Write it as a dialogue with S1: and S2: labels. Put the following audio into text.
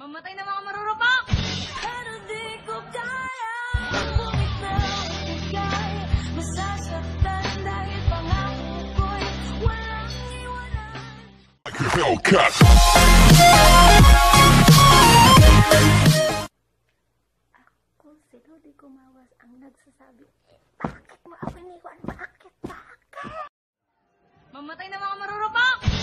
S1: Mamatay na mga marurupok!
S2: Pero di ko kaya bumitaw, bigay. Masasaktan dahil pangako ko'y walang iwanan.
S3: Hellcat.
S2: Ako si Lodi Kumawas ang nagsasabi, bakit mo ako iniwan? Bakit?
S1: Mamatay na mga marurupok!